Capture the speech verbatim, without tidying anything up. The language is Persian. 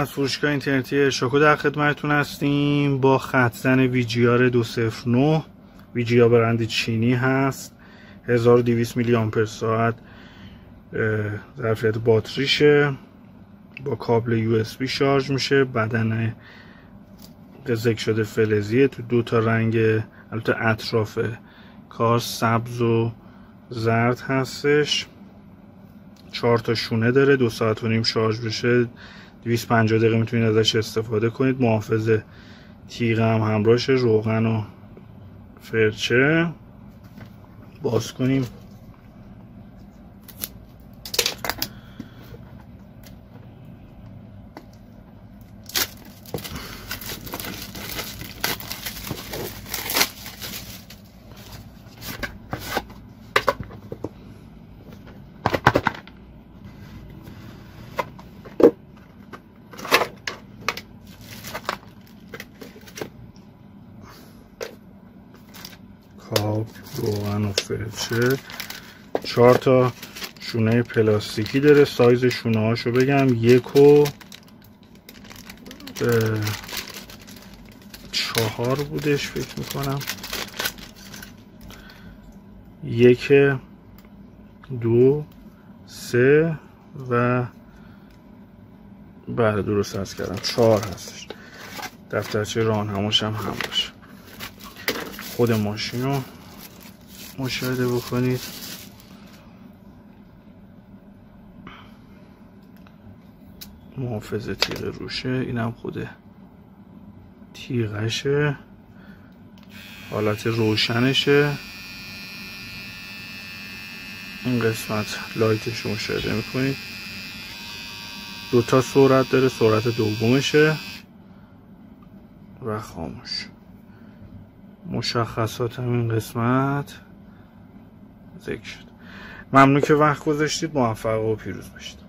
از فروشگاه اینترنتی ارشاکو در خدمتتون هستیم با خطزن وی جی آر دو صفر نه. وی جی آر برند چینی هست، هزار و دویست میلی آمپر ساعت ظرفیت باتریشه، با کابل یو اس بی شارژ میشه. بدن ذکر شده فلزیه، تو دو تا رنگ، البته اطراف کار سبز و زرد هستش. چهار تا شونه داره، دو ساعت و نیم شارژ بشه، دویست و پنجاه دقیقه میتونید ازش استفاده کنید. محافظ تیغ هم همراهشه، روغن و فرچه. باز کنیم. کاب، روغن و فرچه. چهار تا شونه پلاستیکی داره. سایز شونه هاشو بگم، یک و چهار بودش فکر میکنم، یک، دو، سه و بله درست هست کردم، چهار هستش. دفترچه راهنماش هم هم باشه. خود ماشین رو مشاهده بکنید. محافظ تیغ روشه، اینم خود تیغشه، حالت روشنشه. این قسمت لایتش رو مشاهده میکنید. دوتا سرعت داره، سرعت دومشه و خاموش. مشخصات همین قسمت ذکر شد. ممنون که وقت گذاشتید. موفق و پیروز باشید.